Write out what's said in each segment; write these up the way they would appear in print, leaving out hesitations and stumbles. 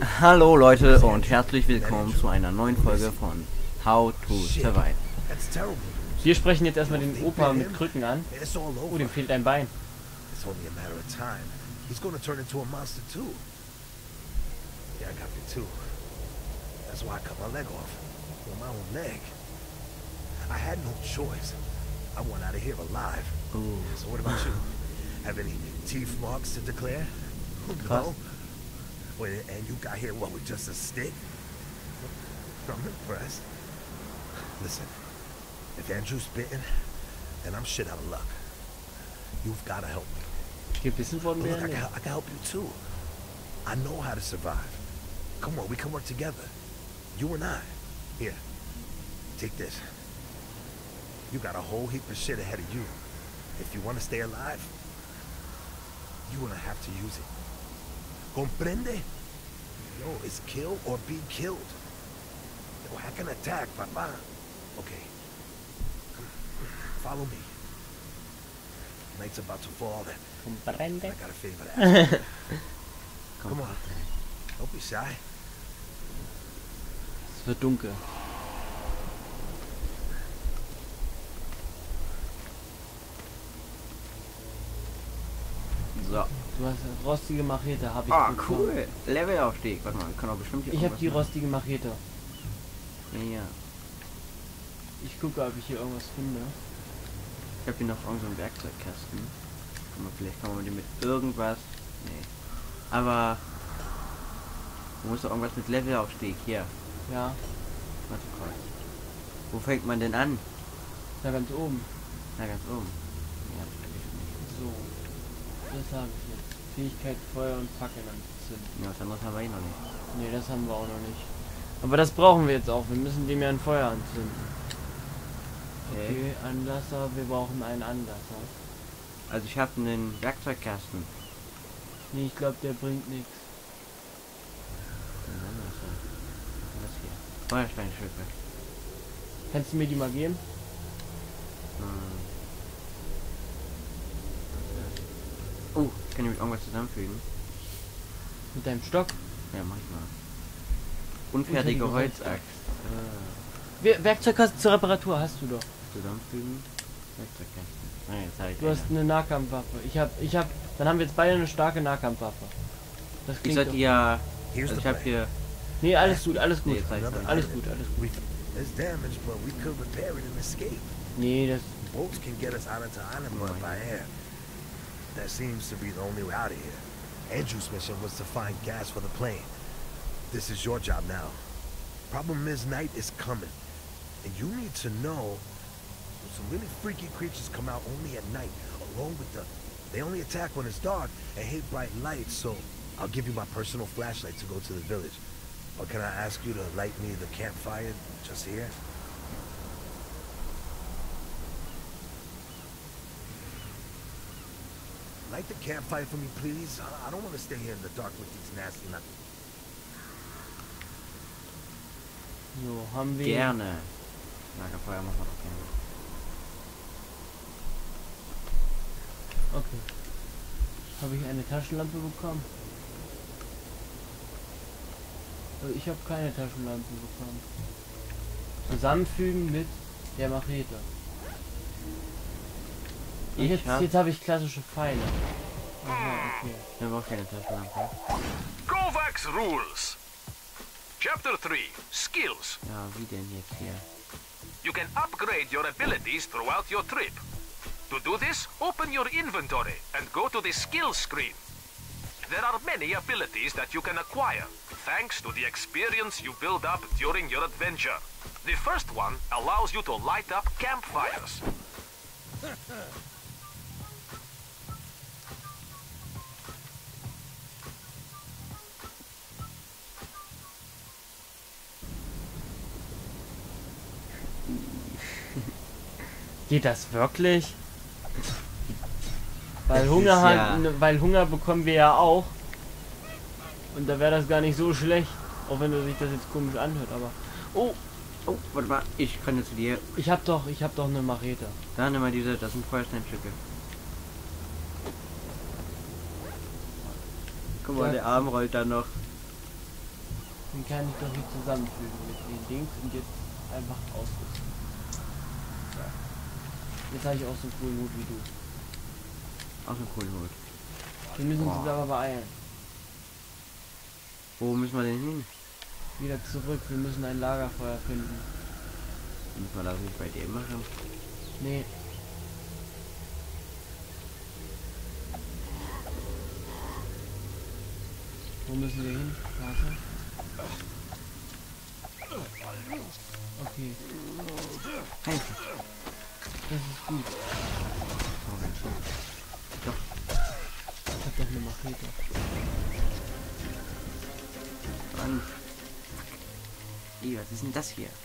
Hallo Leute und herzlich willkommen zu einer neuen Folge von How to Survive. Wir sprechen jetzt erstmal den Opa mit Krücken an. Oh, dem fehlt ein Bein. I had no choice. I want out of here alive. Ooh. So what about you? Have any teeth marks to declare? No? Well, and you got here, what, with just a stick? I'm impressed. Listen, if Andrew's bitten, then I'm shit out of luck. You've got to help me. Gebissen worden Look, wären? I can help you too. I know how to survive. Come on, we can work together. You and I. Here, take this. You got a whole heap of shit ahead of you. If you want to stay alive, you're gonna have to use it. Comprende? Yo, it's kill or be killed. Yo, I can attack, papa. Okay. Follow me. Night's about to fall then. Comprende? I got a favor to ask you. Come on. Don't be shy. Es wird dunkel. So. Du hast eine rostige Machete, habe ich. Ah, bekommen. cool. Levelaufstieg. Warte mal, wir können auch bestimmt hier Ich habe die irgendwas rostige Machete. machen. Ja. Ich gucke, ob ich hier irgendwas finde. Ich habe hier noch irgendeinen so einen Werkzeugkasten. Guck mal, vielleicht kann man den mit irgendwas. Nee. Aber du musst doch irgendwas mit Levelaufstieg. Hier. Ja, Warte kurz. Wo fängt man denn an? da ganz oben. Na, ganz oben. Ja, das kann ich nicht. So. Das habe ich jetzt. Fähigkeit Feuer und Fackeln anzünden. Ja, was anderes haben wir eh noch nicht. Ne, das haben wir auch noch nicht. Aber das brauchen wir jetzt auch. Wir müssen dem ja ein Feuer anzünden. Okay, Anlasser. Wir brauchen einen Anlasser. Also ich habe einen Werkzeugkasten. Nee, ich glaube, der bringt nichts. Was hier? Feuersteinstücke. Kannst du mir die mal geben? Oh, kann ich mit irgendwas zusammenfügen? Mit deinem Stock? Ja, mach ich mal. Unfertige Holzaxt. Werkzeugkasten zur Reparatur hast du doch. Zusammenfügen. Werkzeugkasten. Nein, jetzt habe ich Du hast eine Nahkampfwaffe. Ich hab. Dann haben wir jetzt beide eine starke Nahkampfwaffe. Das Ich klingt sollte doch. ja. Here's Also the ich habe plan. hier. Nee, alles gut, alles gut. Nee, jetzt reicht's dann. Alles gut, alles gut. There's damage, but we could repair it and escape. Nee, das. Boats can get us out into Island Mud by air. That seems to be the only way out of here. Andrew's mission was to find gas for the plane. This is your job now. Problem is, night is coming. And you need to know some really freaky creatures come out only at night, along with they only attack when it's dark and hate bright lights, so I'll give you my personal flashlight to go to the village. Or can I ask you to light me the campfire just here? Light the campfire for me, please. I don't want to stay here in the dark with these nasty nuts. So, haben wir. Gerne. Lagerfeuer machen wir doch gerne. Okay. Habe ich eine Taschenlampe bekommen? Also ich habe keine Taschenlampe bekommen. Zusammenfügen mit der Machete. Jetzt habe ich klassische Pfeile. Aha, okay. Wir brauchen keine Taschenlampe. Kovacs Rules. Chapter 3. Skills. Ja, wie denn jetzt hier? You can upgrade your abilities throughout your trip. To do this, open your inventory and go to the skills screen. There are many abilities that you can acquire, thanks to the experience you build up during your adventure. The first one allows you to light up campfires. Geht das wirklich? Weil Hunger weil Hunger bekommen wir ja auch. Und da wäre das gar nicht so schlecht. Auch wenn sich das jetzt komisch anhört, aber. Oh! Oh, warte mal, ich kann jetzt zu dir. Ich hab doch eine Machete. Da nimm mal diese, das sind Feuersteinstücke. Guck mal, der Arm rollt da noch. Den kann ich doch hier zusammenfügen mit den Dings und jetzt einfach ausrüsten. So. Jetzt habe ich auch so einen coolen Hut wie du. Auch so coolen Hut. Wir müssen uns Boah. aber beeilen. Wo müssen wir denn hin? Wieder zurück. Wir müssen ein Lagerfeuer finden. Müssen wir das nicht bei dir machen? Nee. Wo müssen wir hin? Warte. Okay, Hey. das ist gut. Oh, ganz schön. Ich hab doch eine Machete. Mann. Ey, was ist denn das hier?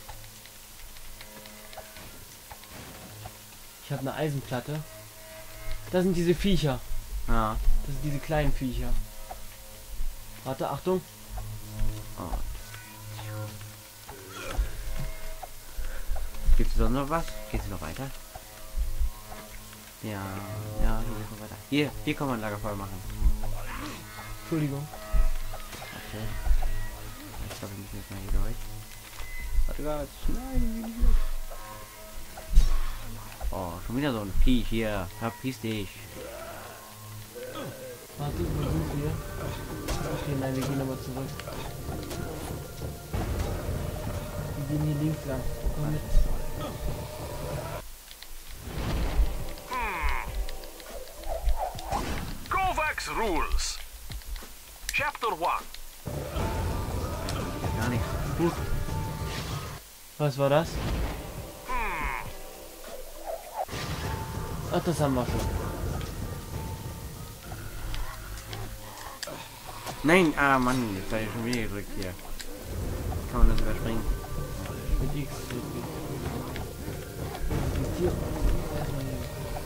Ich habe eine Eisenplatte. Das sind diese Viecher. Ah. Das sind diese kleinen Viecher. Warte, Achtung. Oh. Gibt es sonst noch was? Geht's noch weiter? Ja, ja, hier geht's noch weiter. Hier kann man ein Lagerfeuer machen. Entschuldigung. Okay. Ich glaube, wir müssen jetzt mal hier durch. Warte Gott, nein. Oh, schon wieder so ein Viech hier. Verpiss dich. Warte, wo sind wir? Okay, nein, wir gehen nochmal zurück. Wir gehen hier links lang. Komm mit. Kovacs Rules. Chapter 1. Gar nichts. Was war das? Ach, das haben wir schon. Nein, ah Mann, jetzt habe ich schon wieder gedrückt hier. Kann man das überspringen? Mit X drücken. Hier. Erstmal hier.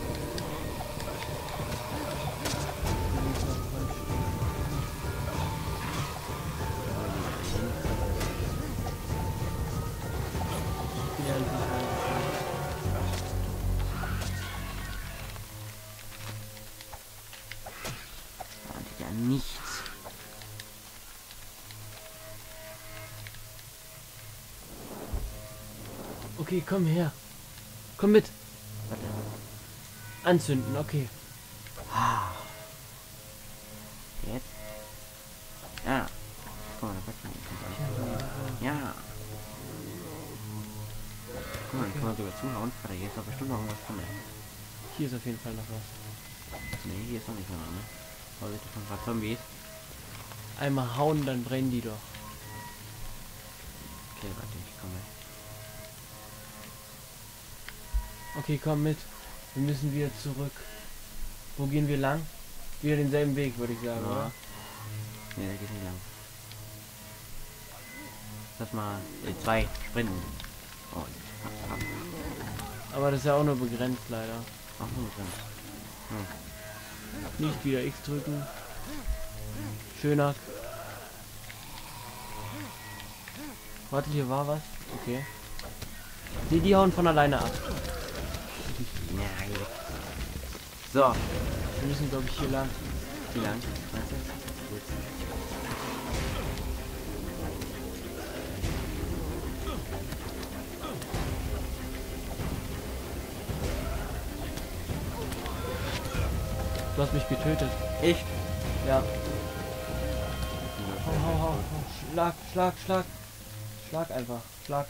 Ja, das ist Ja, nichts. okay, komm her. Komm mit. Warte. Anzünden, okay. Ah. Jetzt? Ja. Guck mal, da kann man. Ja. Guck mal, dann kann man sogar zuhauen. Warte, hier ist doch bestimmt noch irgendwas drin. Hier ist auf jeden Fall noch was. Nee, hier ist noch nicht mehr, ne? Vorsicht, da kommen ein paar Zombies. Einmal hauen, dann brennen die doch. Okay, warte, ich komme. Okay, komm mit. Wir müssen wieder zurück. Wo gehen wir lang? Wieder denselben Weg, würde ich sagen, Ja. oder? Nee, der geht nicht lang. Lass mal 2 sprinten. Oh, Aber das ist ja auch nur begrenzt, leider. auch nur drin. Nicht wieder X drücken. Schöner. Warte, hier war was. Okay. Nee, die hauen von alleine ab. Ja, hier. So, Wir müssen, glaube ich, hier lang. wie lang? Weißt du? Gut. Du hast mich getötet. Echt? Ja. Hau, hau, hau. Schlag, schlag, schlag. Schlag einfach. Schlag.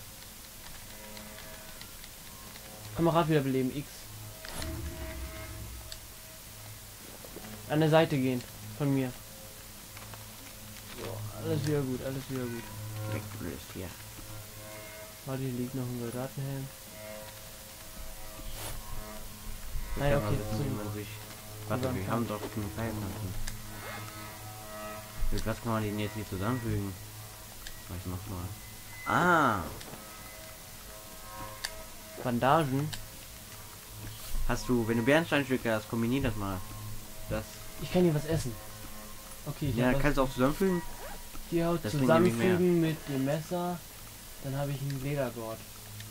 Kamerad wiederbeleben. X. An der Seite gehen. Von mir. So, alles wieder gut, alles wieder gut. Weggelöst hier. Warte, hier liegt noch ein Soldatenhelm. Ich Naja, kann mal okay. wissen, wie man sich... Warte, wir haben doch genug Pfeiltasten. Mit was kann man den jetzt nicht zusammenfügen? Ich mach mal. Ah! Bandagen. Hast du, wenn du Bernsteinstücke hast, kombinier das mal. Das. Ich kann hier was essen. Okay, ich Ja, hab was kannst du auch zusammenfügen? hier das bringt nämlich mehr. zusammenfügen mit dem Messer. Dann habe ich einen Ledergurt.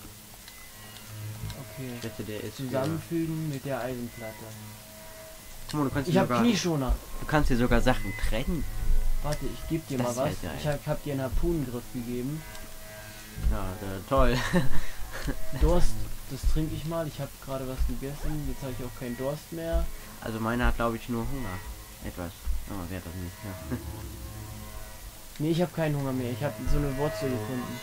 Okay. Ich wette, der ist Zusammenfügen mit der Eisenplatte. Guck mal, du kannst Ich hier habe sogar, Knieschoner. du kannst hier sogar Sachen trennen. Warte, ich gebe dir Das mal was. ist ja geil. Ich hab dir einen Harpunengriff gegeben. Ja, toll. Durst, das trinke ich mal. Ich habe gerade was gegessen. Jetzt habe ich auch keinen Durst mehr. Also meiner hat, glaube ich, nur Hunger. Etwas. Oh, wer hat das nicht? Ja. Nee, ich habe keinen Hunger mehr. Ich habe so eine Wurzel gefunden.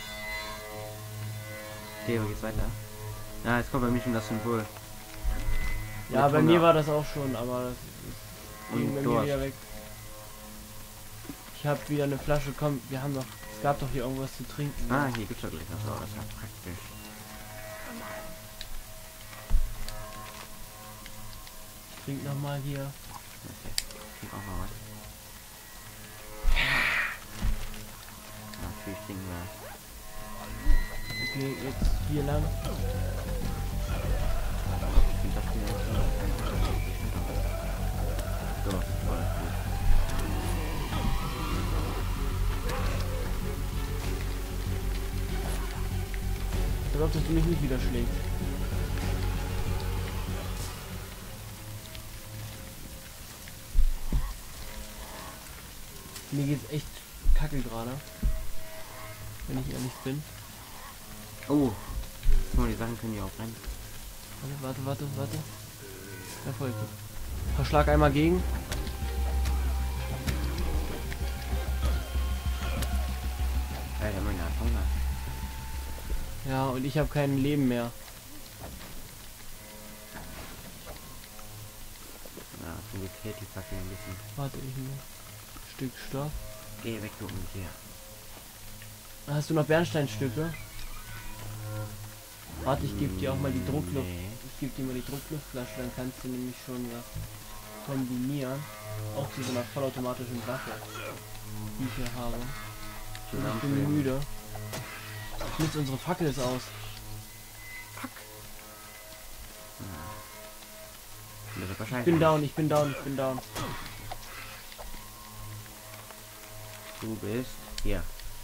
Okay, wo geht's weiter? Ja, jetzt kommt bei mir schon das Symbol. Ja, Mit bei Hunger. mir war das auch schon, aber das ging Und bei mir Durst. wieder weg. Ich habe wieder eine Flasche. Komm, wir haben doch. Es gab doch hier irgendwas zu trinken. Ah, hier gibt's doch gleich was. Oh, das war praktisch. Ich trink nochmal hier. Okay. Trink auch mal was. Ja, natürlich trinken wir. Okay, jetzt hier lang. Ich finde das hier nicht so. So, voll gut. Ich glaube, dass du mich nicht wieder schlägst. Mir geht's echt kacke gerade. Wenn ich ehrlich bin. Oh. Guck mal, die Sachen können ja auch rein. Warte. Erfolg. Verschlag einmal gegen. Alter, meine hat Hunger. Ja, und ich habe kein Leben mehr. Ja, zum Glück hält die Fackel ein bisschen. Warte, ich ein Stück Stoff. Geh weg, du Untier. Hast du noch Bernsteinstücke? Warte, ich gebe dir auch mal die Druckluft. Nee. Ich gebe dir mal die Druckluftflasche, dann kannst du nämlich schon was kombinieren. Auch zu so einer vollautomatischen Waffe, die ich hier habe. Und ich bin müde. Jetzt unsere Fackel ist aus. Ich bin down. Du bist hier.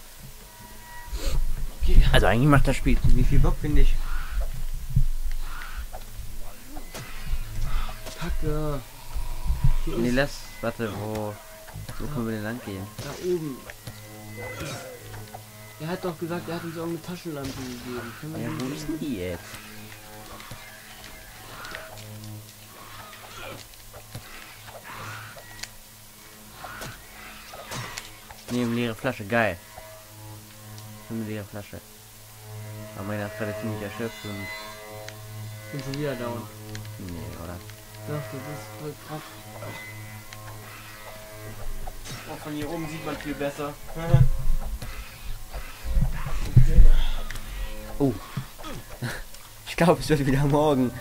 Okay. Also eigentlich macht das Spiel ziemlich viel Bock, finde ich. Kacke. Hier Nee, ist lass. Warte, wo können wir denn lang gehen? da oben. Er hat doch gesagt, er hat uns irgendeine Taschenlampe gegeben. Können wir Ja, die- wo ist denn die jetzt? Nee, eine leere Flasche, geil. Eine leere Flasche. Aber meiner ist gerade ziemlich erschöpft und. bin schon wieder down. Nee, oder? Doch, das ist voll krass. Oh, von hier oben sieht man viel besser. Okay. Oh. Ich glaube, es wird wieder morgen.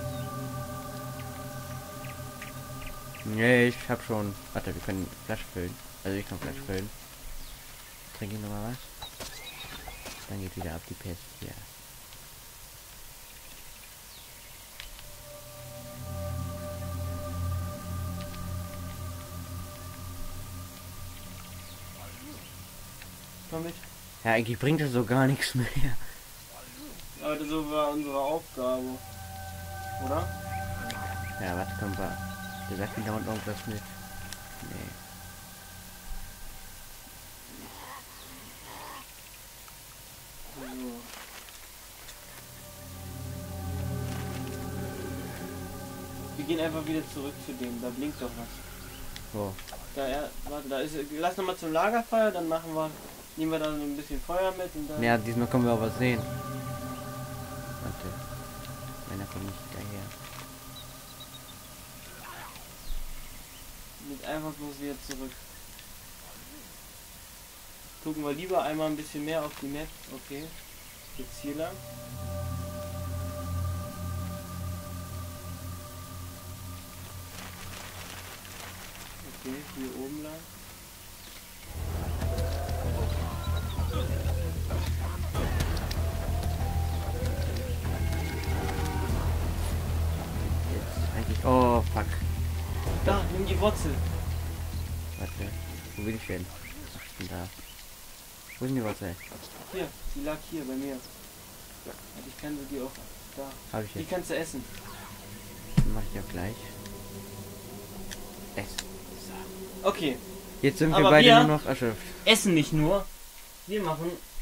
Nee, ich hab schon. Warte, wir können Flasche füllen. Also ich kann Flasche füllen. Trinke ich nochmal was. Dann geht wieder ab die Pest hier. Komm mit. Ja, eigentlich bringt das so gar nichts mehr. Aber das war unsere Aufgabe. Oder? Ja, warte, komm, war. Der sagt mir dauernd irgendwas mit. Nee. So. Wir gehen einfach wieder zurück zu dem. Da blinkt doch was. So. Da, ja, warte, da ist. Lass nochmal zum Lagerfeuer, dann nehmen wir da so ein bisschen Feuer mit und dann. Ja, diesmal können wir auch was sehen. Warte. Meiner kommt nicht daher. Mit einfach bloß wieder zurück. Gucken wir lieber einmal ein bisschen mehr auf die Map. Okay. Jetzt hier lang. Okay, hier oben lang. Jetzt eigentlich. Oh, fuck. Da, nimm die Wurzel. Warte. Wo bin ich denn? Ach, ich bin da. Wo ist denn die Wurzel? Hier, die lag hier bei mir. Und ich kann sie dir auch da. Hab ich Die jetzt. kannst du essen. Mach ich auch gleich. Essen. Okay. Jetzt sind wir Aber beide wir nur noch erschöpft. essen nicht nur, wir machen